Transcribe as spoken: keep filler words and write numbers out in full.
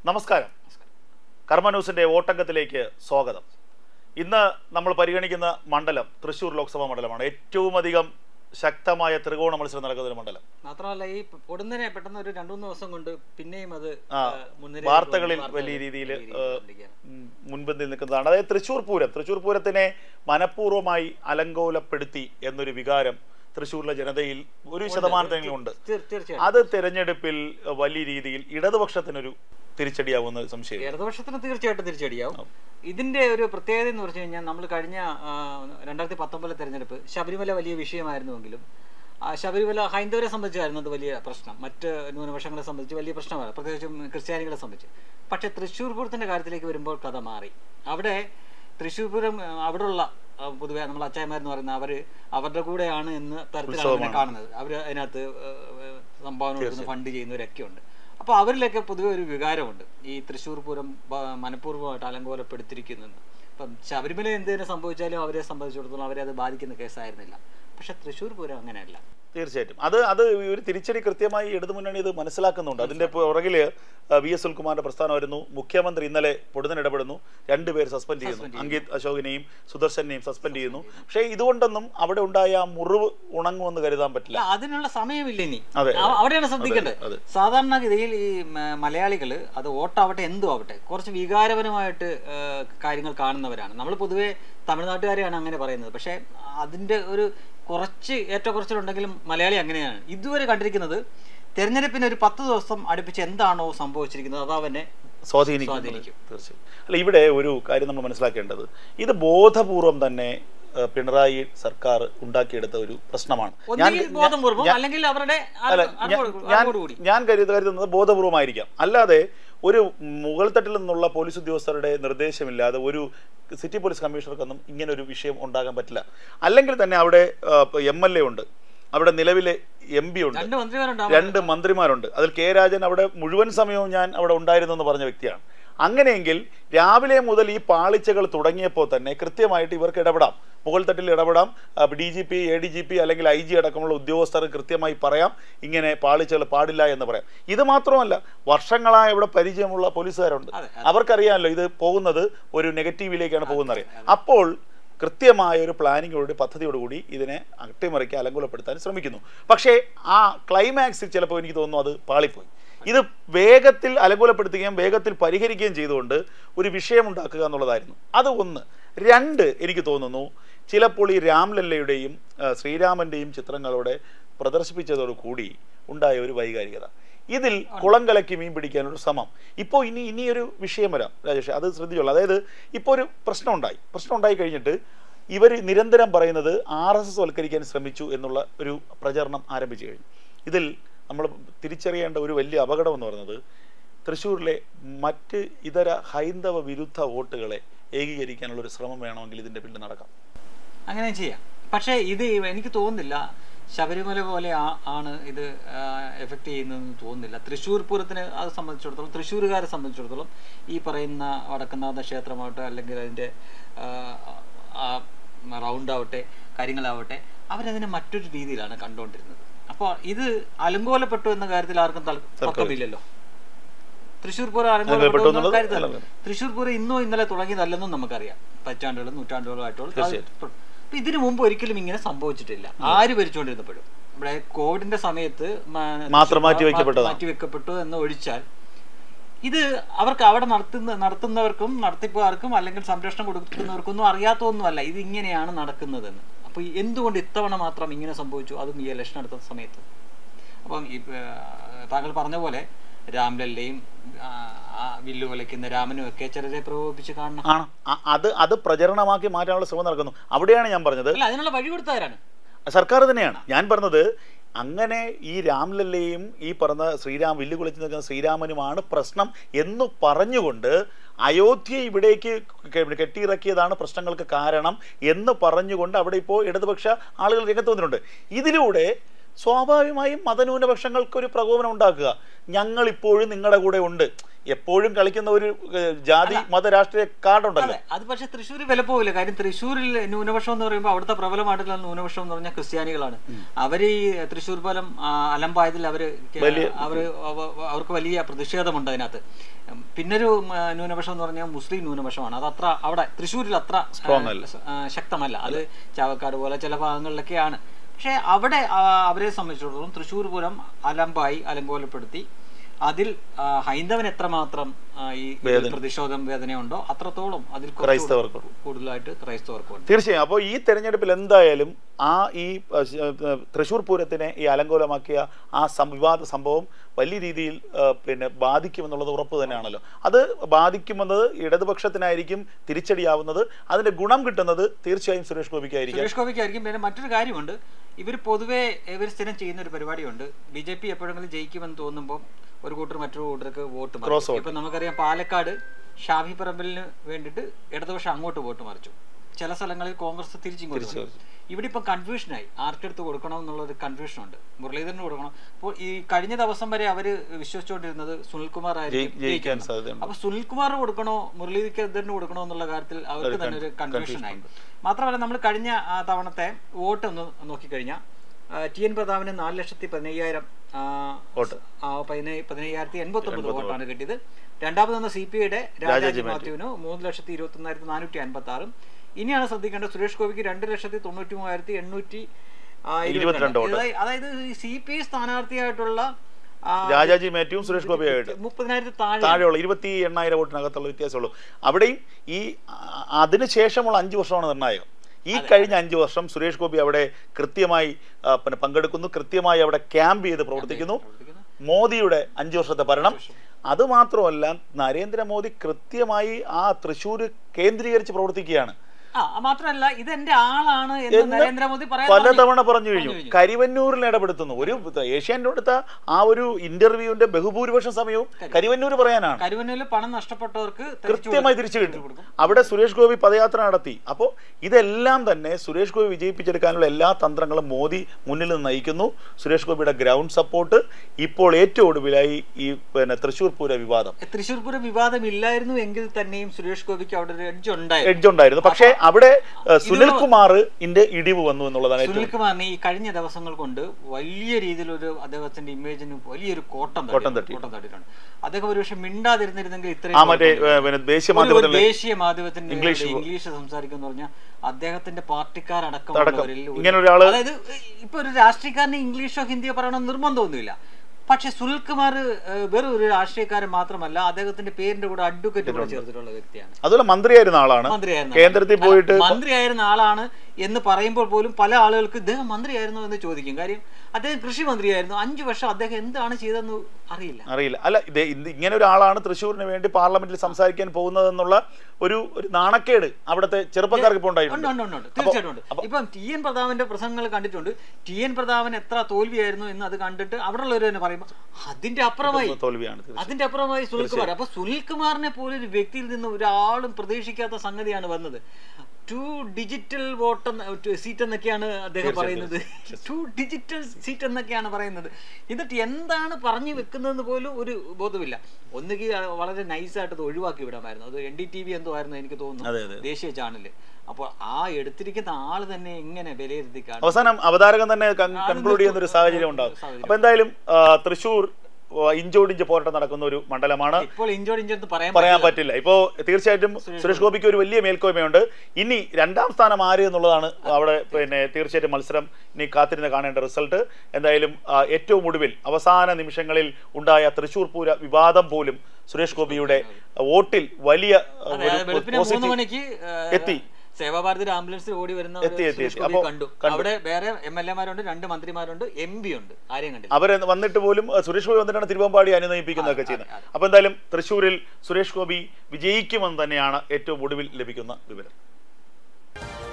നമസ്കാരം. കർമ്മ ന്യൂസിന്റെ വോട്ടംഗത്തിലേക്ക് സ്വാഗതം. ഇന്ന് നമ്മൾ പരിഗണിക്കുന്ന മണ്ഡലം തൃശ്ശൂർ ലോക്സഭാ മണ്ഡലമാണ്. ഏറ്റവും അധികം ശക്തമായ ത്രികോണ മത്സരം നടക്കുന്ന ഒരു മണ്ഡലം. മാത്രമല്ല ഈ പൊടുന്നനെ പെട്ടെന്ന് ഒരു രണ്ടു മൂന്ന് ദിവസം കൊണ്ട് പിന്നെയും അത് വാർത്തകളിൽ വലിയ രീതിയിൽ മുൻപന്തിൽ നിൽക്കുന്നതാണ്. അതായത് തൃശ്ശൂർ പൂരം തൃശ്ശൂർ പൂരത്തിനെ മനഃപൂർവ്വമായി അലങ്കോലപ്പെടുത്തി എന്നൊരു വികാരം തൃശ്ശൂരിലെ ജനതയിൽ ഒരു ശതമാനത്തെങ്കിലും ഉണ്ട്. അത് തെരഞ്ഞെടുപ്പിൽ വലിയ രീതിയിൽ ഇടതുപക്ഷത്തിനൊരു തിരിച്ചടിയാവുന്ന സംശയം. ഇടതുപക്ഷത്തിന് തീർച്ചയായിട്ടും തിരിച്ചടിയാവും. ഇതിന്റെ ഒരു പ്രത്യേകത എന്ന് പറഞ്ഞു കഴിഞ്ഞാൽ നമ്മൾ കഴിഞ്ഞ രണ്ടായിരത്തി പത്തൊമ്പതിലെ തെരഞ്ഞെടുപ്പ് ശബരിമല വലിയ വിഷയമായിരുന്നുവെങ്കിലും ശബരിമല ഹൈന്ദവരെ സംബന്ധിച്ചായിരുന്നു അത് വലിയ പ്രശ്നം, മറ്റ് ന്യൂനപക്ഷങ്ങളെ സംബന്ധിച്ച് വലിയ പ്രശ്നമാണ്, പ്രത്യേകിച്ചും ക്രിസ്ത്യാനികളെ സംബന്ധിച്ച്. പക്ഷെ തൃശ്ശൂർ പൂരത്തിന്റെ കാര്യത്തിലേക്ക് വരുമ്പോൾ കഥ മാറി. അവിടെ തൃശ്ശൂർ പൂരം അവിടെയുള്ള പൊതുവെ നമ്മൾ അച്ചായന്മാരെന്ന് പറയുന്ന അവര് അവരുടെ കൂടെയാണ് എന്ന് തരത്തിലാണ് കാണുന്നത്. അവർ അതിനകത്ത് സംഭാവന കൊടുക്കുന്ന ഫണ്ട് ചെയ്യുന്നവരൊക്കെ ഉണ്ട്. അപ്പോൾ അവരിലൊക്കെ പൊതുവെ ഒരു വികാരമുണ്ട് ഈ തൃശ്ശൂർ പൂരം മനഃപൂർവ്വമായിട്ട് അലങ്കോലപ്പെടുത്തിയിരിക്കുന്നത്. ഇപ്പം ശബരിമല എന്തിനെ സംഭവിച്ചാലും അവരെ സംബന്ധിച്ചിടത്തോളം അവരെ അത് ബാധിക്കുന്ന കേസായിരുന്നില്ല. പക്ഷെ തൃശ്ശൂർ പൂരം അങ്ങനെയല്ല. തീർച്ചയായിട്ടും അത് അത് ഒരു തിരിച്ചടി കൃത്യമായി ഇടതുമുന്നണി ഇത് മനസ്സിലാക്കുന്നുണ്ട്. അതിന്റെ പുറകില് വി എസ് സുനിൽകുമാറിന്റെ പ്രസ്ഥാനമായിരുന്നു. മുഖ്യമന്ത്രി ഇന്നലെ പൊടുന്നനെ ഇടപെടുന്നു, രണ്ടുപേർ സസ്പെൻഡ് ചെയ്യുന്നു, അങ്കിത് അശോകിനെയും സുദർശനെയും സസ്പെൻഡ് ചെയ്യുന്നു. പക്ഷേ ഇതുകൊണ്ടൊന്നും അവിടെ ഉണ്ടായ ആ മുറിവ് ഉണങ്ങുമെന്ന് കരുതാൻ പറ്റില്ല. അതിനുള്ള സമയമില്ല ഇനി. അവിടെയാണ് ശ്രദ്ധിക്കേണ്ടത്. സാധാരണഗതിയിൽ ഈ മലയാളികൾ അത് വോട്ടാവട്ടെ എന്തും ആവട്ടെ കുറച്ച് വികാരപരമായിട്ട് കാര്യങ്ങൾ കാണുന്നവരാണ്. നമ്മൾ പൊതുവെ തമിഴ്നാട്ടുകാരെയാണ് അങ്ങനെ പറയുന്നത്. പക്ഷെ അതിന്റെ ഒരു കുറച്ച് ഏറ്റക്കുറച്ചിലുണ്ടെങ്കിലും മലയാളി അങ്ങനെയാണ്. ഇതുവരെ കണ്ടിരിക്കുന്നത് തെരഞ്ഞെടുപ്പിന് ഒരു പത്ത് ദിവസം അടുപ്പിച്ച് എന്താണോ സംഭവിച്ചിരിക്കുന്നത് അത് അവനെ സ്വാധീനിക്കും. തീർച്ചയായും. അല്ല, ഇവിടെ ഒരു കാര്യം നമ്മൾ മനസ്സിലാക്കേണ്ടത്, ഇത് ബോധപൂർവം തന്നെ പിണറായി സർക്കാർ ഉണ്ടാക്കിയെടുത്ത ഒരു പ്രശ്നമാണ്. ഞാൻ കരുതുന്നത് ബോധപൂർവമായിരിക്കാം. അല്ലാതെ ഒരു മുകൾ തട്ടിൽ നിന്നുള്ള പോലീസ് ഉദ്യോഗസ്ഥരുടെ നിർദ്ദേശമില്ലാതെ ഒരു സിറ്റി പോലീസ് കമ്മീഷണർക്കൊന്നും ഇങ്ങനെ ഒരു വിഷയം ഉണ്ടാകാൻ പറ്റില്ല. അല്ലെങ്കിൽ തന്നെ അവിടെ എം എൽ എ ഉണ്ട്, അവിടെ നിലവിലെ എം പി ഉണ്ട്, രണ്ട് മന്ത്രിമാരുണ്ട്. അതിൽ കെ രാജൻ അവിടെ മുഴുവൻ സമയവും ഞാൻ അവിടെ ഉണ്ടായിരുന്നു എന്ന് പറഞ്ഞ വ്യക്തിയാണ്. അങ്ങനെയെങ്കിൽ രാവിലെ മുതൽ ഈ പാളിച്ചകൾ തുടങ്ങിയപ്പോൾ തന്നെ കൃത്യമായിട്ട് ഇവർക്ക് ഇടപെടാം, മുകൾ തട്ടിൽ ഇടപെടാം. D G P, A D G P അല്ലെങ്കിൽ ഐ ജി അടക്കമുള്ള ഉദ്യോഗസ്ഥർ കൃത്യമായി പറയാം ഇങ്ങനെ പാളിച്ചകൾ പാടില്ല എന്ന് പറയാം. ഇത് മാത്രമല്ല, വർഷങ്ങളായ ഇവിടെ പരിചയമുള്ള പോലീസുകാരുണ്ട്, അവർക്കറിയാമല്ലോ ഇത് പോകുന്നത് ഒരു നെഗറ്റീവിലേക്കാണ് പോകുന്നത് അറിയാം. അപ്പോൾ കൃത്യമായ ഒരു പ്ലാനിങ്ങോട് പദ്ധതിയോടുകൂടി ഇതിനെ അട്ടിമറിക്കാൻ അലങ്കോലപ്പെടുത്താൻ ശ്രമിക്കുന്നു. പക്ഷേ ആ ക്ലൈമാക്സിൽ ചിലപ്പോൾ എനിക്ക് തോന്നുന്നു അത് പാളിപ്പോയി. ഇത് വേഗത്തിൽ അലങ്കോലപ്പെടുത്തുകയും വേഗത്തിൽ പരിഹരിക്കുകയും ചെയ്തുകൊണ്ട് ഒരു വിഷയമുണ്ടാക്കുക എന്നുള്ളതായിരുന്നു അത്. ഒന്ന്. രണ്ട്, എനിക്ക് തോന്നുന്നു ചിലപ്പോൾ ഈ രാംലല്ലയുടെയും ശ്രീരാമൻ്റെയും ചിത്രങ്ങളോടെ പ്രദർശിപ്പിച്ചതോടുകൂടി ഉണ്ടായ ഒരു വൈകാരികത, ഇതിൽ കുളം കലക്കി മീൻ പിടിക്കാനൊരു ശ്രമം. ഇപ്പോൾ ഇനി ഇനിയൊരു വിഷയം വരാം രാജേഷ്, അത് ശ്രദ്ധിച്ചോളൂ. അതായത് ഇപ്പോൾ ഒരു പ്രശ്നം ഉണ്ടായി പ്രശ്നം ഉണ്ടായി കഴിഞ്ഞിട്ട് ഇവർ നിരന്തരം പറയുന്നത് ആർ എസ് എസ് വൽക്കരിക്കാൻ ശ്രമിച്ചു എന്നുള്ള ഒരു പ്രചരണം ആരംഭിച്ചു കഴിഞ്ഞു. ഇതിൽ നമ്മൾ തിരിച്ചറിയേണ്ട ഒരു വലിയ അപകടം എന്ന് പറയുന്നത് തൃശ്ശൂരിലെ മറ്റ് ഇതര ഹൈന്ദവ വിരുദ്ധ വോട്ടുകളെ ഏകീകരിക്കാനുള്ള ഒരു ശ്രമം വേണമെങ്കിൽ ഇതിൻ്റെ പിന്നിൽ നടക്കാം. അങ്ങനെ ചെയ്യാം. പക്ഷേ ഇത് എനിക്ക് തോന്നുന്നില്ല ശബരിമല പോലെ ആണ് ഇത് എഫക്റ്റ് ചെയ്യുന്നതെന്ന് തോന്നുന്നില്ല. തൃശ്ശൂർ പൂരത്തിനെ അത് സംബന്ധിച്ചിടത്തോളം, തൃശ്ശൂരുകാരെ സംബന്ധിച്ചിടത്തോളം ഈ പറയുന്ന വടക്കുന്നാഥ ക്ഷേത്രമാവട്ടെ അല്ലെങ്കിൽ അതിൻ്റെ റൗണ്ടാവട്ടെ കാര്യങ്ങളാവട്ടെ അവരതിനെ മറ്റൊരു രീതിയിലാണ് കണ്ടുകൊണ്ടിരുന്നത്. അപ്പോൾ ഇത് അലങ്കോലപ്പെട്ടു എന്ന കാര്യത്തിൽ ആർക്കും തർക്കമില്ലല്ലോ. തൃശ്ശൂർ പൂരം അലങ്കോലപ്പെട്ടു എന്ന കാര്യത്തിൽ തൃശ്ശൂർ പൂരം ഇന്നോ ഇന്നലെ തുടങ്ങിയതല്ലെന്നും നമുക്കറിയാം. പറ്റാണ്ടുകളും നൂറ്റാണ്ടുകളും ആയിട്ടുള്ള ഇതിനു മുമ്പ് ഒരിക്കലും ഇങ്ങനെ സംഭവിച്ചിട്ടില്ല. ആര് ഭരിച്ചുകൊണ്ടിരുന്നപ്പോഴും ഇവിടെ കോവിഡിന്റെ സമയത്ത് മാറ്റിവെക്കപ്പെട്ടു എന്ന് ഒഴിച്ചാൽ ഇത് അവർക്ക് അവിടെ നടത്തുന്ന നടത്തുന്നവർക്കും നടത്തിപ്പുകാർക്കും അല്ലെങ്കിൽ സംരക്ഷണം കൊടുക്കുന്നവർക്കൊന്നും അറിയാത്തൊന്നുമല്ല ഇത് ഇങ്ങനെയാണ് നടക്കുന്നതെന്ന്. അപ്പോൾ എന്തുകൊണ്ട് ഇത്തവണ മാത്രം ഇങ്ങനെ സംഭവിച്ചു, അതും ഈ ഇലക്ഷൻ അടുത്ത സമയത്ത്? അപ്പം ഈ താങ്കൾ പറഞ്ഞ പോലെ രാംലല്ലയും വില്ലു കൊലയ്ക്കുന്ന രാമനും ഒക്കെ ചിലരെ പ്രകോപിപ്പിച്ച് കാണണം. അത് അത് പ്രചരണമാക്കി മാറ്റാനുള്ള ശ്രമം നടക്കുന്നു. അവിടെയാണ് ഞാൻ പറഞ്ഞത് അതിനുള്ള വഴി കൊടുത്തവരാണ് സർക്കാർ തന്നെയാണ്. ഞാൻ പറഞ്ഞത് അങ്ങനെ ഈ രാംലല്ലയും ഈ പറഞ്ഞ ശ്രീരാം വില്ലു കൊലച്ച് നിൽക്കുന്ന ശ്രീരാമനുമാണ് പ്രശ്നം എന്ന് പറഞ്ഞുകൊണ്ട് അയോധ്യ ഇവിടേക്ക് കെട്ടിയിറക്കിയതാണ് പ്രശ്നങ്ങൾക്ക് കാരണം എന്ന് പറഞ്ഞുകൊണ്ട് അവിടെ ഇപ്പോൾ ഇടതുപക്ഷ ആളുകൾ രംഗത്ത് വന്നിട്ടുണ്ട്. ഇതിലൂടെ സ്വാഭാവികമായും മതന്യൂനപക്ഷങ്ങൾക്കൊരു പ്രകോപനം ഉണ്ടാക്കുക, ഞങ്ങളിപ്പോഴും നിങ്ങളുടെ കൂടെ ഉണ്ട്. എപ്പോഴും കളിക്കുന്ന ഒരു ജാതി മത രാഷ്ട്രീയ കാർഡുണ്ടല്ലോ. അത് പക്ഷേ തൃശ്ശൂർ വില പോവില്ല. കാര്യം തൃശ്ശൂരിൽ ന്യൂനപക്ഷം എന്ന് പറയുമ്പോൾ അവിടുത്തെ പ്രബലമായിട്ടുള്ള ന്യൂനപക്ഷം എന്ന് പറഞ്ഞാൽ ക്രിസ്ത്യാനികളാണ്. അവർ ഈ തൃശ്ശൂർ ഫലം അലമ്പായതിൽ അവർ അവർ അവർക്ക് വലിയ പ്രതിഷേധമുണ്ട് അതിനകത്ത്. പിന്നൊരു ന്യൂനപക്ഷം എന്ന് പറഞ്ഞാൽ മുസ്ലിം ന്യൂനപക്ഷമാണ്. അത് അത്ര അവിടെ തൃശ്ശൂരിൽ അത്ര ശക്തമല്ല. അത് ചാവക്കാട് പോലെ ചില ഭാഗങ്ങളിലൊക്കെയാണ്. പക്ഷെ അവിടെ അവരെ സംബന്ധിച്ചിടത്തോളം തൃശ്ശൂർ പൂരം അലമ്പായി അലങ്കോലപ്പെടുത്തി അതിൽ ഹൈന്ദവൻ എത്രമാത്രം ഈ പ്രതിഷേധം വേദനയുണ്ടോ അത്രത്തോളം അതിൽ ക്രൈസ്തവർക്ക് കൂടുതലായിട്ട് ക്രൈസ്തവർക്കുണ്ട്. തീർച്ചയായും. അപ്പോൾ ഈ തെരഞ്ഞെടുപ്പിൽ എന്തായാലും ആ ഈ തൃശ്ശൂർ പൂരത്തിനെ ഈ അലങ്കോലമാക്കിയ ആ വിവാദ സംഭവം വലിയ രീതിയിൽ പിന്നെ ബാധിക്കുമെന്നുള്ളത് ഉറപ്പ് തന്നെയാണല്ലോ. അത് ബാധിക്കുമെന്നത് ഇടതുപക്ഷത്തിനായിരിക്കും തിരിച്ചടിയാവുന്നത്. അതിന്റെ ഗുണം കിട്ടുന്നത് തീർച്ചയായും സുരേഷ് ഗോപിക്കായിരിക്കും. സുരേഷ് ഗോപിക്കായിരിക്കും. പിന്നെ മറ്റൊരു കാര്യമുണ്ട്, ഇവർ പൊതുവെ ഇവർ സ്ഥിരം ചെയ്യുന്ന ഒരു പരിപാടിയുണ്ട്. ബി ജെ പി എപ്പോഴെങ്കിലും ജയിക്കുമെന്ന് തോന്നുമ്പോൾ ഒരു കൂട്ടർ മറ്റൊരു കൂട്ടർക്ക് വോട്ട് മറിച്ചു. ഇപ്പൊ നമുക്കറിയാം പാലക്കാട് ഷാഫി പറമ്പലിന് വേണ്ടിയിട്ട് ഇടതുപക്ഷം അങ്ങോട്ട് വോട്ട് മറിച്ചു. ചില സ്ഥലങ്ങളിൽ കോൺഗ്രസ് തിരിച്ചിങ്ങോട്ട്. ഇവിടെ ഇപ്പം കൺഫ്യൂഷനായി ആർക്കെടുത്ത് കൊടുക്കണം എന്നുള്ളൊരു കൺഫ്യൂഷനുണ്ട്. മുരളീധരന് കൊടുക്കണം. അപ്പോൾ ഈ കഴിഞ്ഞ ദിവസം വരെ അവര് വിശ്വസിച്ചുകൊണ്ടിരുന്നത് സുനിൽകുമാർ ആയിരിക്കും. അപ്പൊ സുനിൽകുമാർ കൊടുക്കണോ മുരളീധരന് കൊടുക്കണോ എന്നുള്ള കാര്യത്തിൽ അവർക്ക് തന്നെ ഒരു കൺഫ്യൂഷനായി. മാത്രമല്ല നമ്മൾ കഴിഞ്ഞ തവണത്തെ വോട്ട് ഒന്ന് നോക്കിക്കഴിഞ്ഞാൽ ടി എൻ പ്രതാപന് നാല് ലക്ഷത്തി പതിനയ്യായിരം പതിനയ്യായിരത്തി എൺപത്തി ഒമ്പത് വോട്ടാണ് കിട്ടിയത്. രണ്ടാമത് വന്ന സി പി ഐയുടെ രാജാജി മാത്യുവിന് മൂന്ന് ലക്ഷത്തി ഇരുപത്തി ഒന്നായിരത്തി നാനൂറ്റി അൻപത്തി ആറും. ഇനിയാണ് ശ്രദ്ധിക്കേണ്ടത് സുരേഷ് ഗോപിക്ക് രണ്ട് ലക്ഷത്തി തൊണ്ണൂറ്റി മൂവായിരത്തി എണ്ണൂറ്റി ഇരുപത്തിരണ്ട്. അതായത് സി പി ഐ സ്ഥാനാർത്ഥിയായിട്ടുള്ള രാജാജി മാത്യുവും സുരേഷ് ഗോപിയായിട്ട് മുപ്പതിനായിരത്തി താഴെയുള്ള ഇരുപത്തി എണ്ണായിരം വോട്ടിനകത്തുള്ള വ്യത്യാസമുള്ളൂ. അവിടെയും ഈ അതിനുശേഷമുള്ള അഞ്ചു വർഷമാണ് നിർണായകം. ഈ കഴിഞ്ഞ അഞ്ചു വർഷം സുരേഷ് ഗോപി അവിടെ കൃത്യമായി പിന്നെ പങ്കെടുക്കുന്നു, കൃത്യമായി അവിടെ ക്യാമ്പ് ചെയ്ത് പ്രവർത്തിക്കുന്നു. മോദിയുടെ അഞ്ചു വർഷത്തെ ഭരണം, അതുമാത്രമല്ല നരേന്ദ്രമോദി കൃത്യമായി ആ തൃശ്ശൂർ കേന്ദ്രീകരിച്ച് പ്രവർത്തിക്കുകയാണ്. മാത്രമല്ല ഇതെന്റെ ആളാണ് എന്ന് നരേന്ദ്രമോദി പലതവണ പറഞ്ഞു കഴിഞ്ഞു. കരിവന്നൂരിൽ ഇടപെടുത്തുന്നു. ഒരു ഏഷ്യാനെറ്റ് എടുത്ത ആ ഒരു ഇന്റർവ്യൂവിന്റെ ബഹുഭൂരിപക്ഷം സമയവും കരിവന്നൂർ പറയാനാണ്. കരിവന്നൂരിൽ പണം നഷ്ടപ്പെട്ടവർക്ക് കൃത്യമായി തിരിച്ചു കിട്ടും. അവിടെ സുരേഷ് ഗോപി പദയാത്ര നടത്തി. അപ്പോൾ ഇതെല്ലാം തന്നെ സുരേഷ് ഗോപി വിജയിപ്പിച്ചെടുക്കാനുള്ള എല്ലാ തന്ത്രങ്ങളും മോദി മുന്നിൽ നിന്ന് നയിക്കുന്നു. സുരേഷ് ഗോപിയുടെ ഗ്രൗണ്ട് സപ്പോർട്ട്. ഇപ്പോൾ ഏറ്റവും ഒടുവിലായി ഈ പിന്നെ തൃശ്ശൂർ പൂര വിവാദം. തൃശ്ശൂർ പൂര വിവാദം ഇല്ലായിരുന്നു എങ്കിൽ തന്നെയും സുരേഷ് ഗോപിക്ക് അവിടെ ഒരു എഡ്ജ് ഉണ്ടായിരുന്നു എഡ്ജ് ഉണ്ടായിരുന്നു പക്ഷേ അവിടെ സുനിൽകുമാറിന്റെ ഇടിവ് വന്നു എന്നുള്ളതാണ്. സുനിൽകുമാറിന് ഈ കഴിഞ്ഞ ദിവസങ്ങൾ കൊണ്ട് വലിയ രീതിയിലൊരു അദ്ദേഹത്തിന്റെ ഇമേജിന് വലിയൊരു കോട്ടം കോട്ടം തട്ടിയിട്ടുണ്ട്. അദ്ദേഹം ഒരു പക്ഷെ മിണ്ടാതിരുന്നിരുന്നെങ്കിൽ ഇത്രയും ദേശീയ മാധ്യമത്തിന്റെ ഇംഗ്ലീഷ് സംസാരിക്കുന്ന പറഞ്ഞാൽ അദ്ദേഹത്തിന്റെ പാർട്ടിക്കാരടക്കമുള്ളവരിൽ അതായത് ഇപ്പൊ ഒരു രാഷ്ട്രീയക്കാരന് ഇംഗ്ലീഷോ ഹിന്ദിയോ പറയണമെന്ന് നിർബന്ധമൊന്നുമില്ല. പക്ഷെ സുനിൽകുമാർ വെറും ഒരു രാഷ്ട്രീയക്കാരൻ മാത്രമല്ല, അദ്ദേഹത്തിന്റെ പേരിന്റെ കൂടെ അഡ്വക്കേറ്റ് കൂടെ ചേർത്തിട്ടുള്ള വ്യക്തിയാണ്. അതുപോലെ മന്ത്രിയായിരുന്ന ആളാണ്. കേന്ദ്രത്തിൽ പോയിട്ട് മന്ത്രിയായിരുന്ന ആളാണ് എന്ന് പറയുമ്പോൾ പോലും പല ആളുകൾക്ക് ഇദ്ദേഹം മന്ത്രിയായിരുന്നു എന്ന് ചോദിക്കും. കാര്യം അദ്ദേഹം കൃഷി മന്ത്രിയായിരുന്നു. അഞ്ചു വർഷം അദ്ദേഹം എന്താണ് ചെയ്തതെന്ന് അറിയില്ല അറിയില്ല അല്ല ഇത് ഇങ്ങനെ ഒരാളാണ് തൃശ്ശൂരിന് വേണ്ടി പാർലമെന്റിൽ സംസാരിക്കാൻ പോകുന്നതെന്നുള്ള ഒരു നാണക്കേട് അവിടുത്തെ ചെറുപ്പക്കാർക്ക് ഇപ്പോൾ ഉണ്ടായിട്ടുണ്ട്. തീർച്ചയായിട്ടും. ഇപ്പം ടി എൻ പ്രതാപന്റെ പ്രസംഗങ്ങൾ കണ്ടിട്ടുണ്ട്. ടി എൻ പ്രതാപൻ എത്ര തോൽവിയായിരുന്നു എന്ന് അത് കണ്ടിട്ട് അവിടെയുള്ളവർ തന്നെ പറയുമ്പോൾ അതിന്റെ അപ്പുറമായി തോൽവിയാണ് അതിന്റെ അപ്പുറമായി സുനിൽകുമാർ. അപ്പൊ സുനിൽകുമാറിനെ പോലെ ഒരു വ്യക്തിയിൽ നിന്ന് ഒരാളും പ്രതീക്ഷിക്കാത്ത സംഗതിയാണ് വന്നത്. ടു ഡിജിറ്റൽ വോട്ട് സീറ്റ് എന്നൊക്കെയാണ് അദ്ദേഹം പറയുന്നത്. ടു ഡിജിറ്റൽ സീറ്റ് എന്നൊക്കെയാണ് പറയുന്നത്. എന്നിട്ട് എന്താണ് പറഞ്ഞു വെക്കുന്നതെന്ന് പോലും ഒരു ബോധമില്ല. ഒന്നുകിൽ വളരെ നൈസായിട്ട് അത് ഒഴിവാക്കി വിടാമായിരുന്നു. അത് എൻ ഡി ടി വി എന്തോ ആയിരുന്നു എനിക്ക് തോന്നുന്നു, ദേശീയ ചാനല്. അപ്പോൾ ആ എടുത്തിരിക്കുന്ന ആള് തന്നെ എങ്ങനെ വിലയിരുത്തി കാണും. അവസാനം അവതാരകൻ തന്നെ കൺക്ലൂഡ് ചെയ്യുന്ന ഒരു സാഹചര്യം ഉണ്ടാകും. അപ്പൊ എന്തായാലും തൃശ്ശൂർ ഇഞ്ചോടിഞ്ച് പോരാട്ടം നടക്കുന്ന ഒരു മണ്ഡലമാണ്. പറയാൻ പറ്റില്ല. ഇപ്പോ തീർച്ചയായിട്ടും സുരേഷ് ഗോപിക്ക് ഒരു വലിയ മേൽക്കോയ്മയുണ്ട്. ഇനി രണ്ടാം സ്ഥാനം ആര് എന്നുള്ളതാണ് അവിടെ പിന്നെ തീർച്ചയായിട്ടും മത്സരം. ഇനി കാത്തിരുന്ന് കാണേണ്ട റിസൾട്ട്. എന്തായാലും ഏറ്റവും ഒടുവിൽ അവസാന നിമിഷങ്ങളിൽ ഉണ്ടായ തൃശ്ശൂർ പൂര വിവാദം പോലും സുരേഷ് ഗോപിയുടെ വോട്ടിൽ വലിയ എത്തി. സേവാഭാരതി ആംബുലൻസിൽ ഓടി വരുന്ന കണ്ടു. അവിടെ വേറെ എം എൽ എമാരുണ്ട്, രണ്ട് മന്ത്രിമാരുണ്ട്, എം പി ഉണ്ട്. ആരെയും കണ്ടില്ല. അവരെ വന്നിട്ട് പോലും സുരേഷ് ഗോപി വന്നിട്ടാണ് തിരുവമ്പാടി അനുനയിപ്പിക്കുന്നതൊക്കെ ചെയ്യുന്നത്. അപ്പൊ എന്തായാലും തൃശ്ശൂരിൽ സുരേഷ് ഗോപി വിജയിക്കുമെന്ന് തന്നെയാണ് ഏറ്റവും ഒടുവിൽ ലഭിക്കുന്ന വിവരം.